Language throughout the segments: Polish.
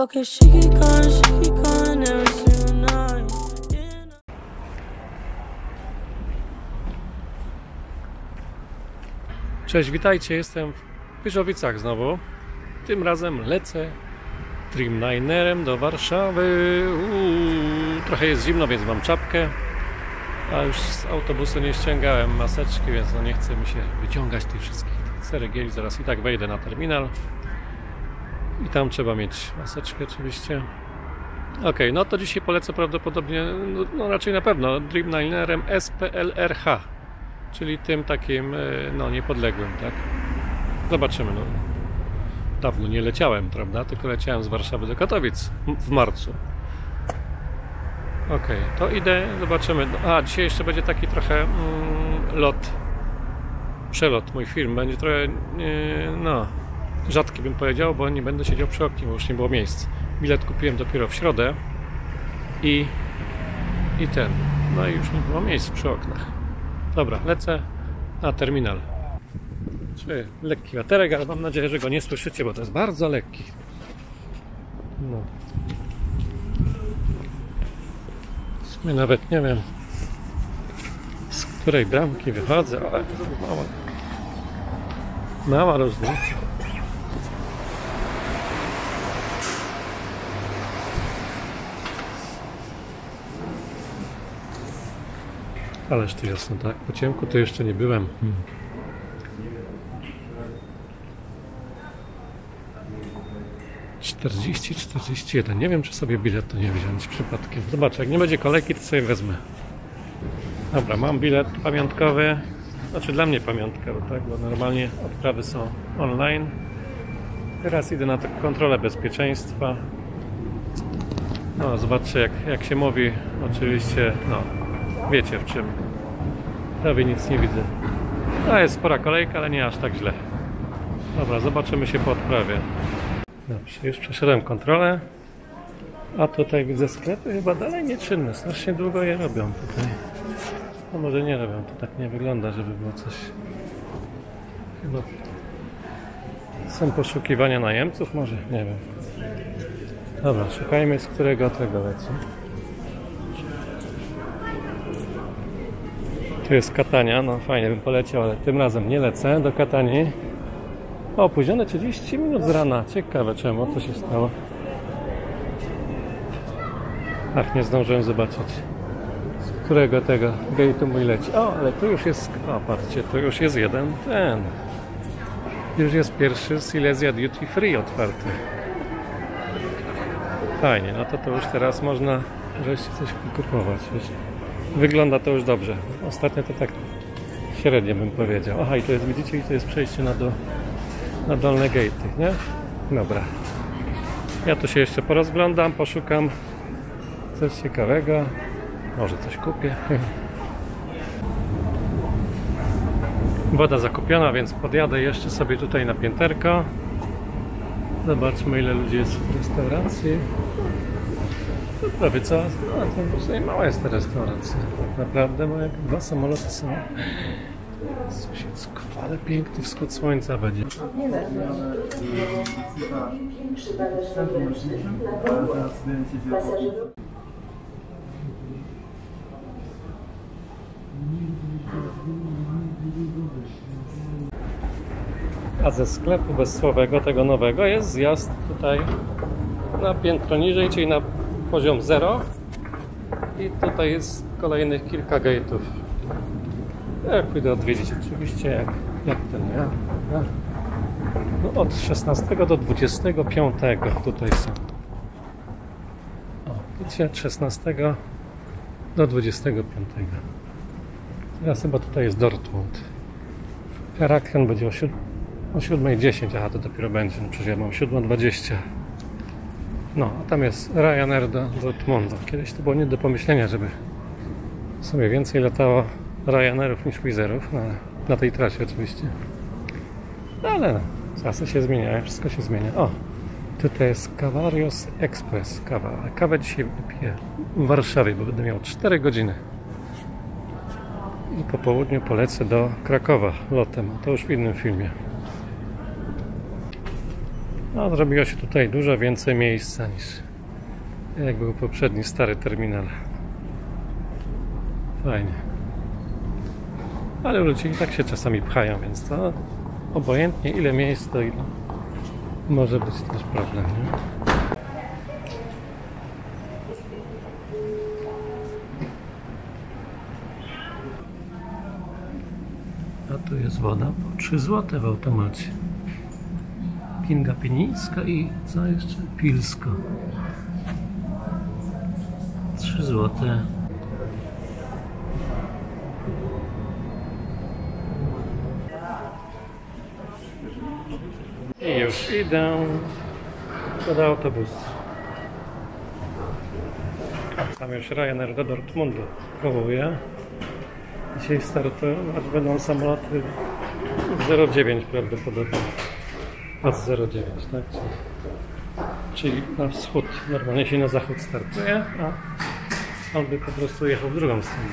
Okay, she keep calling every single night. Cześć, witajcie, jestem w Pyrzowicach znowu. Tym razem lecę Dreamlinerem do Warszawy. Trochę jest zimno, więc mam czapkę. A już z autobusu nie ściągałem maseczki, więc no nie chce mi się wyciągać tych wszystkich ceregieli. Zaraz i tak wejdę na terminal. I tam trzeba mieć maseczkę oczywiście. Ok, no to dzisiaj polecę prawdopodobnie, no raczej na pewno, Dreamlinerem SPLRH. Czyli tym takim, no niepodległym, tak? Zobaczymy, no. Dawno nie leciałem, prawda? Tylko leciałem z Warszawy do Katowic w marcu. Ok, to idę, zobaczymy. A, dzisiaj jeszcze będzie taki trochę przelot, mój film. Będzie trochę, no, rzadki bym powiedział, bo nie będę siedział przy oknie, bo już nie było miejsc. Bilet kupiłem dopiero w środę i no i już nie było miejsc przy oknach. Dobra, lecę na terminal. Czy lekki wiaterek, ale mam nadzieję, że go nie słyszycie, bo to jest bardzo lekki. No. W sumie nawet nie wiem, z której bramki wychodzę, ale mała różnica. Ależ tu jasno, tak? Po ciemku to jeszcze nie byłem. 40-41. Nie wiem, czy sobie bilet to nie wziąć przypadkiem. Zobaczę, jak nie będzie kolejki, to sobie wezmę. Dobra, mam bilet pamiątkowy. Znaczy dla mnie pamiątkowy, tak? Bo normalnie odprawy są online. Teraz idę na taką kontrolę bezpieczeństwa. No, zobaczcie, jak się mówi. Oczywiście, no, wiecie w czym. Prawie nic nie widzę. To jest spora kolejka, ale nie aż tak źle. Dobra, zobaczymy się po odprawie. Dobrze, już przeszedłem kontrolę. A tutaj widzę sklepy chyba dalej nieczynne. Strasznie długo je robią tutaj. No może nie robią, to tak nie wygląda, żeby było coś. Chyba są poszukiwania najemców, może? Nie wiem. Dobra, szukajmy, z którego tego leci. Tu jest Katania, no fajnie bym poleciał, ale tym razem nie lecę do Katanii. O, opóźnione 30 minut z rana. Ciekawe czemu, co się stało. Ach, nie zdążyłem zobaczyć, z którego tego gate'u mój leci. O, ale tu już jest, o patrzcie, tu już jest jeden ten. Już jest pierwszy Silesia Duty Free otwarty. Fajnie, no to już teraz można wreszcie coś kupować. Wygląda to już dobrze. Ostatnio to tak średnio bym powiedział. Aha, i to jest, widzicie, i to jest przejście na dolne gate'y, nie? Dobra. Ja tu się jeszcze porozglądam, poszukam coś ciekawego. Może coś kupię. Woda zakupiona, więc podjadę jeszcze sobie tutaj na pięterko. Zobaczmy, ile ludzi jest w restauracji. To prawie co? To sobie mała jest ta restauracja. Tak naprawdę, bo jak dwa samoloty są. Sąsiedzko, ale piękny wschód słońca będzie. A ze sklepu bezsłowego, tego nowego, jest zjazd tutaj na piętro niżej, czyli na poziom 0. I tutaj jest kolejnych kilka gate'ów. Ja pójdę odwiedzić oczywiście, jak ten, ja. No od 16 do 25 tutaj są. O, widzicie, od 16 do 25. Teraz chyba tutaj jest Dortmund. Heraklion będzie o 7:10, aha, to dopiero będzie, no przecież ja mam 7:20. No, a tam jest Ryanair do Dortmundu. Kiedyś to było nie do pomyślenia, żeby sobie więcej latało Ryanairów niż Wizerów, no, na tej trasie oczywiście. Ale czasy się zmieniają, wszystko się zmienia. O, tutaj jest Cavarios Express kawa. Kawę dzisiaj wypiję w Warszawie, bo będę miał 4 godziny. I po południu polecę do Krakowa lotem, to już w innym filmie. No, zrobiło się tutaj dużo więcej miejsca niż jak był poprzedni stary terminal. Fajnie. Ale ludzie i tak się czasami pchają, więc to obojętnie ile miejsc, to ile może być też problem, nie? A tu jest woda po 3 zł w automacie. Kinga Pienińska i co jeszcze? Pilsko. 3 zł. I już idę pod autobus. Tam już Ryanair do Dortmundu próbuję. Dzisiaj startują, aż będą samoloty 09 prawdopodobnie. Od 09, tak? Czyli na wschód. Normalnie się na zachód startuje, a on by po prostu jechał w drugą stronę.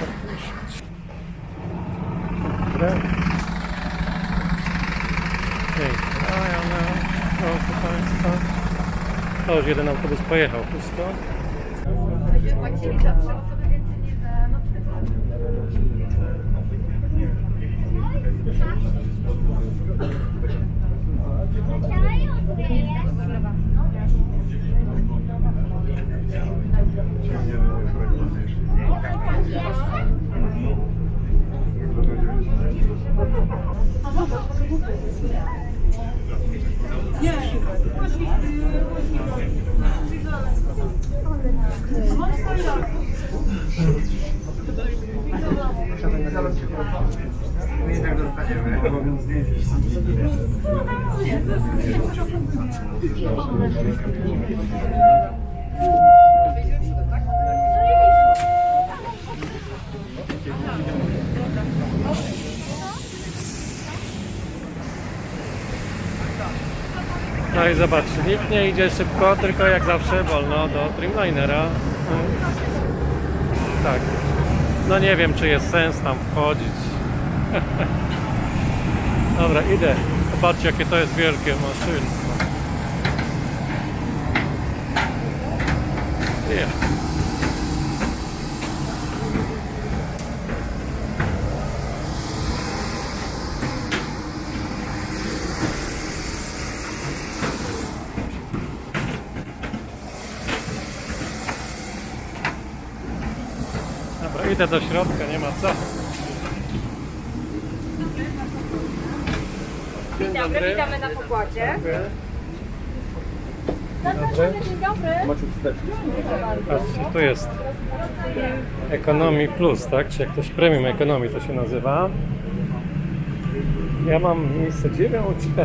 Proszę Państwa. To już jeden autobus pojechał pusto. Płacili za 3 osoby więcej niż za nocny. No i zobacz, nikt nie idzie szybko, tylko jak zawsze wolno do Dreamlinera. Tak. No nie wiem, czy jest sens tam wchodzić. Dobra, idę. Zobaczcie, jakie to jest wielkie maszynstwo. Dobra, idę do środka, nie ma co. Dzień dobry, Witamy na pokładzie. Dobry. Dzień dobry. Patrzcie, tu jest Economy Plus, tak? Czy jak ktoś Premium Economy to się nazywa. Ja mam miejsce 9F.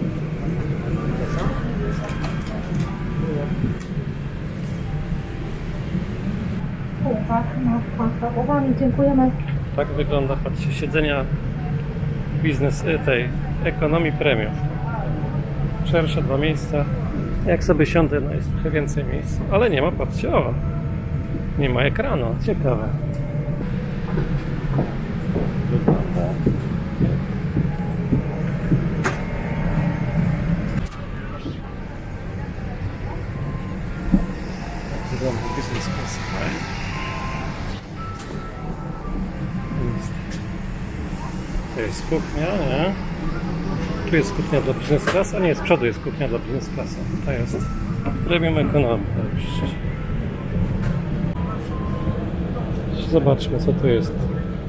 Tak, no, Państwa uwagi, dziękujemy. Tak wygląda, patrzcie, siedzenia biznes tej Economy Premium. Szersze 2 miejsca. Jak sobie siądę, no jest trochę więcej miejsc, ale nie ma, patrzcie, o, nie ma ekranu, ciekawe. Wygląda. Wygląda business class. To jest kuchnia, nie? Tu jest kuchnia dla business class, a nie, z przodu jest kuchnia dla business class. To jest Premium Economy. Zobaczmy, co tu jest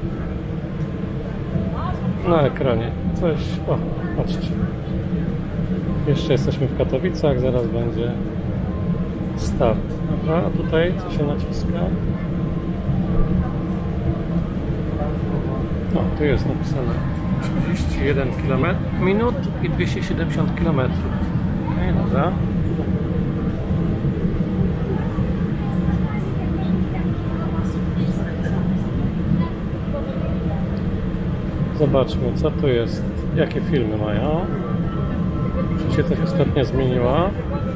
na ekranie. Coś, o, patrzcie. Jeszcze jesteśmy w Katowicach, zaraz będzie start. Dobra, a tutaj co się naciska? No, tu jest napisane 31 minut i 270 km. No i dobra. Zobaczmy, co tu jest, jakie filmy mają. Czy się coś ostatnio zmieniło?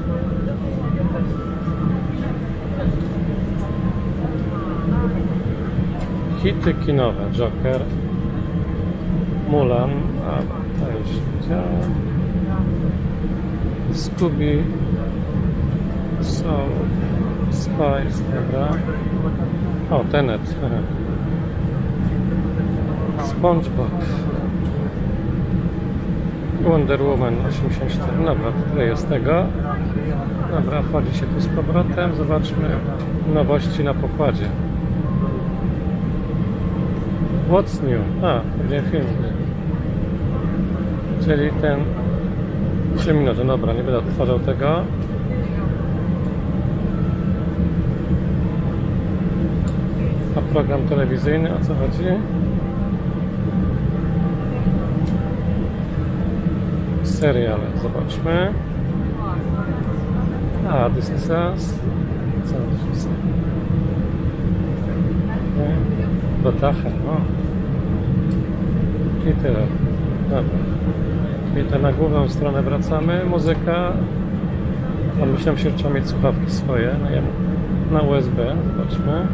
Hity kinowe, Joker, Mulan, a to już widziałem. Scooby, Soul, Spice, dobra. O, Tenet. SpongeBob. Wonder Woman 84. Dobra, tyle jest tego. Dobra, wchodzi się tu z powrotem. Zobaczmy nowości na pokładzie. What's new? A, będzie film. Czyli ten 3 minuty. Dobra, nie będę odtwarzał tego. A program telewizyjny, o co chodzi? Seriale, zobaczmy. A, This Is Us. Co to jest? Botachen, o. I tyle. Dobra. I to na główną stronę wracamy. Muzyka. A myślałem się, że trzeba mieć słuchawki swoje. No ja na USB. Zobaczmy.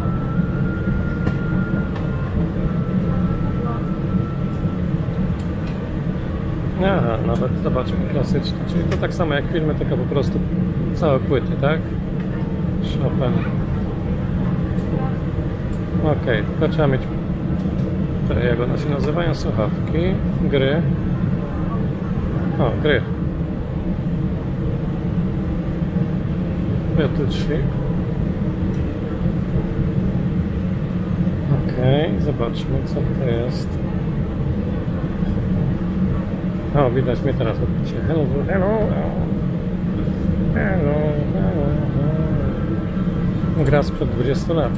Aha, nawet zobaczmy, klasyczne. Czyli to tak samo jak filmy, tylko po prostu całe płyty, tak? Chopin. Ok, tylko trzeba mieć te, jak one się nazywają, słuchawki, gry. O, gry. Battleship. Ok, zobaczmy, co to jest. O, widać mnie teraz odbicie. Hello, hello, hello, hello. Gra sprzed 20 lat.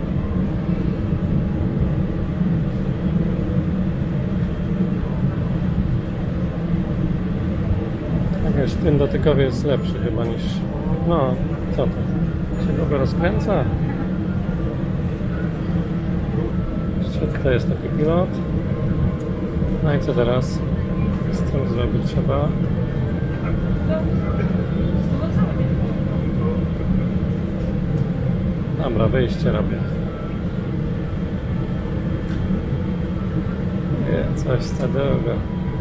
Wiesz, ten dotykowy jest lepszy chyba niż... No, co to? Się długo rozkręca? Jeszcze tutaj jest taki pilot. No i co teraz? Z tym zrobić trzeba. Dobra, wyjście robię. Coś za długo.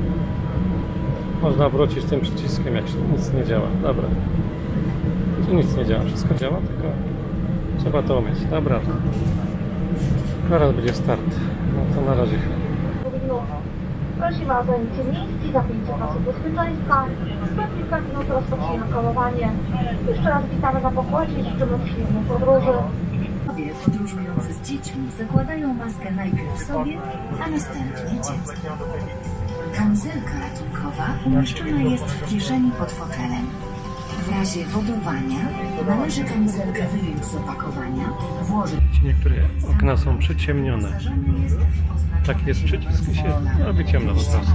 Można wrócić tym przyciskiem, jak się nic nie działa. Dobra. Tu nic nie działa, wszystko działa, tylko trzeba to umieć. Dobra. Zaraz będzie start. No to na razie. Prosimy o zajęcie miejsc i zapięcie pasów bezpieczeństwa. Sprawdźcie minut rozpoczniemy kolowanie. Jeszcze raz witamy na pokładzie i życzymy przyjemnej podróży. Podróżujący z dziećmi zakładają maskę najpierw sobie, a następnie dziecku. Kamizelka ratunkowa umieszczona jest w kieszeni pod fotelem. W razie wodowania należy kamizelkę wyjąć z opakowania, włożyć... Niektóre okna są przyciemnione. Taki jest przycisk i się robi ciemno po prostu.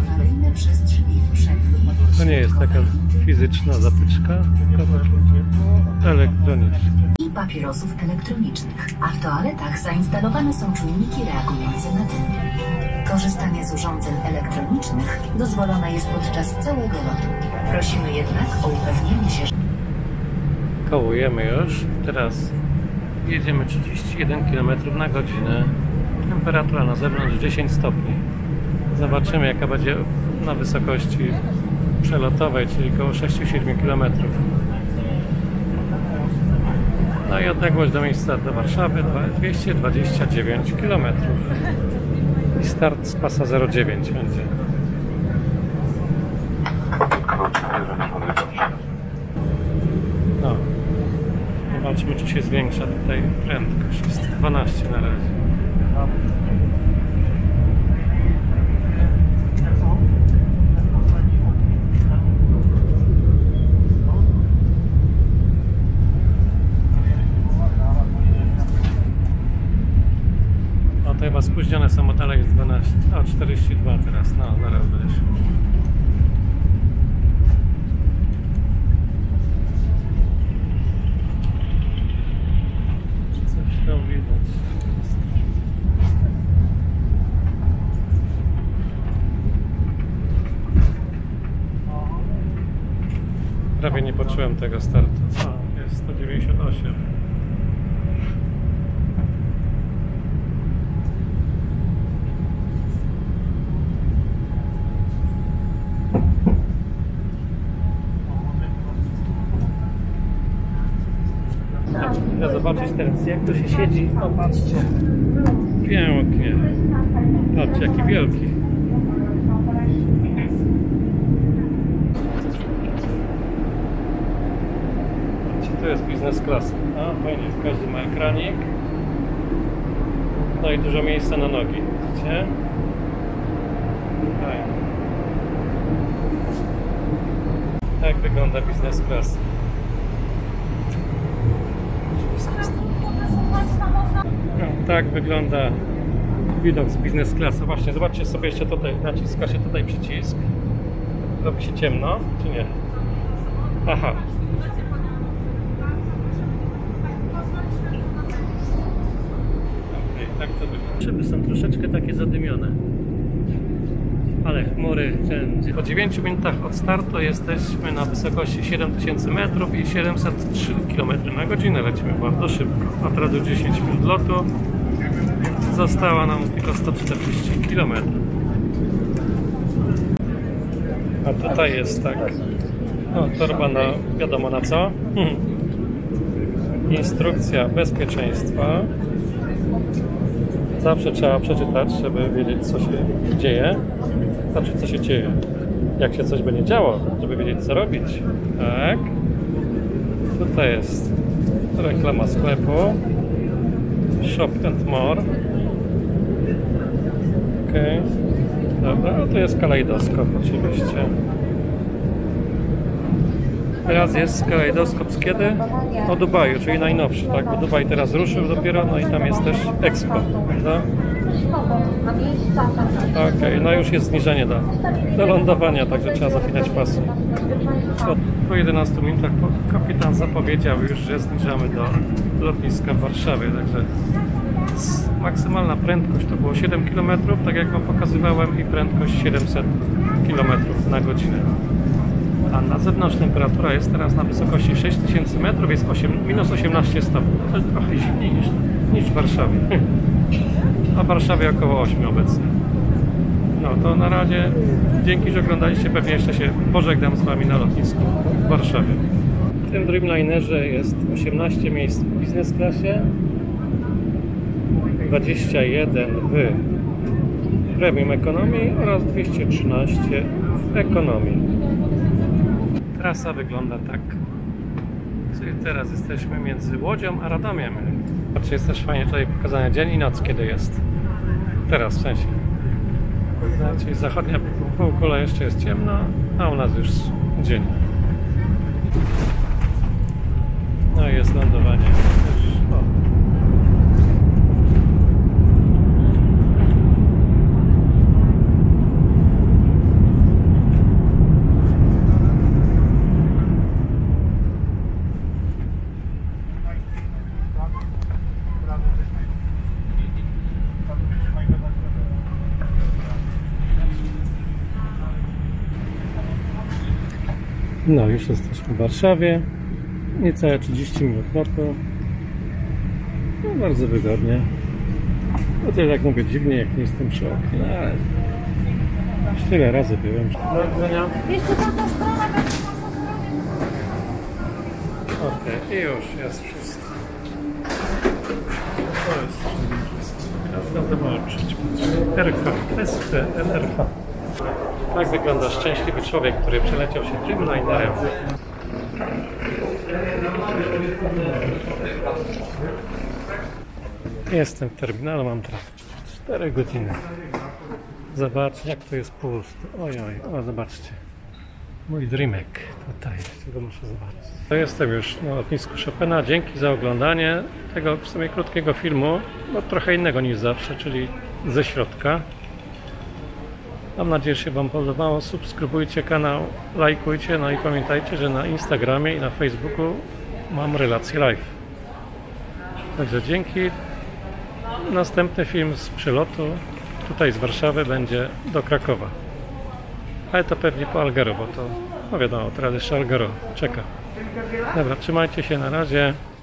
To nie jest taka fizyczna zatyczka, tylko elektroniczna. I papierosów elektronicznych, a w toaletach zainstalowane są czujniki reagujące na dym. Korzystanie z urządzeń elektronicznych dozwolone jest podczas całego lotu. Prosimy jednak o upewnienie się, że... Kołujemy już. Teraz jedziemy 31 km na godzinę. Temperatura na zewnątrz 10 stopni. Zobaczymy, jaka będzie na wysokości przelotowej, czyli około 6-7 km. No i odległość do miejsca do Warszawy 229 km. I start z pasa 09 będzie. No. Zobaczmy, czy się zwiększa tutaj prędkość. Jest 12 na razie. O, to chyba spóźnione są, dalej jest 12. O, 42 teraz. No, zaraz będziesz. Coś tam widać. Prawie nie poczułem tego startu. O, jest 198. zobaczyć teraz, jak to się siedzi. O, patrzcie. Pięknie. Patrzcie, jaki wielki. To jest biznes class. A, fajnie, każdy ma ekranik. No i dużo miejsca na nogi. Widzicie? Fajnie. Tak wygląda biznes class. No, tak wygląda widok z biznes klasy. Właśnie, zobaczcie sobie jeszcze tutaj, naciska się tutaj przycisk. Robi się ciemno, czy nie? Aha. Okej, tak to wygląda. Szyby są troszeczkę takie zadymione. Ale chmury wszędzie. Po 9 minutach od startu jesteśmy na wysokości 7000 metrów i 703 km na godzinę. Lecimy bardzo szybko. A teraz już 10 minut lotu. Została nam tylko 140 km. A tutaj jest tak. No, torba na wiadomo na co. Instrukcja bezpieczeństwa. Zawsze trzeba przeczytać, żeby wiedzieć, co się dzieje. Znaczy, co się dzieje. Jak się coś będzie działo, żeby wiedzieć, co robić. Tak. Tutaj jest reklama sklepu. Shop and more. Ok. Dobra, no to jest kalejdoskop oczywiście. Teraz jest kalejdoskop z kiedy? O Dubaju, czyli najnowszy, tak? Bo Dubaj teraz ruszył dopiero, no i tam jest też Expo, prawda? Okej, no już jest zniżenie do lądowania, także trzeba zapinać pasy. Po 11 minutach kapitan zapowiedział już, że zniżamy do lotniska w Warszawie, także maksymalna prędkość to było 7 km, tak jak wam pokazywałem, i prędkość 700 km na godzinę. A na zewnątrz temperatura jest teraz na wysokości 6000 metrów, jest minus 18 stopni. To jest trochę zimniej niż w Warszawie. A w Warszawie około 8 obecnie. No to na razie, dzięki, że oglądaliście, pewnie jeszcze się pożegnam z wami na lotnisku w Warszawie. W tym Dreamlinerze jest 18 miejsc w business classie, 21 w premium economy oraz 213 w economy. Trasa wygląda tak. Czyli teraz jesteśmy między Łodzią a Radomiem. Patrzcie, jest też fajnie tutaj pokazane dzień i noc, kiedy jest. Teraz w sensie. Czyli zachodnia półkula jeszcze jest ciemna, a u nas już dzień. No i jest lądowanie. No, już jesteśmy w Warszawie. Niecałe 30 minut lotu. No, bardzo wygodnie. No to jak mówię, dziwnie, jak nie jestem przy oknie, no, ale już tyle razy byłem. Do widzenia. Ok, i już jest wszystko. To jest wszystko. Teraz zobaczyć. SPLRH. Tak wygląda szczęśliwy człowiek, który przeleciał się Dreamlinerem. Jestem w terminalu, mam teraz 4 godziny. Zobaczcie, jak to jest pusto. Ojoj, o zobaczcie. Mój Dreamek tutaj, tego muszę zobaczyć. To jestem już na lotnisku Chopina. Dzięki za oglądanie tego w sumie krótkiego filmu, no trochę innego niż zawsze, czyli ze środka. Mam nadzieję, że się wam podobało. Subskrybujcie kanał, lajkujcie, no i pamiętajcie, że na Instagramie i na Facebooku mam relacje live. Także dzięki. Następny film z przylotu tutaj z Warszawy będzie do Krakowa. Ale to pewnie po Algero, bo to, no wiadomo, teraz jeszcze Algero czeka. Dobra, trzymajcie się, na razie.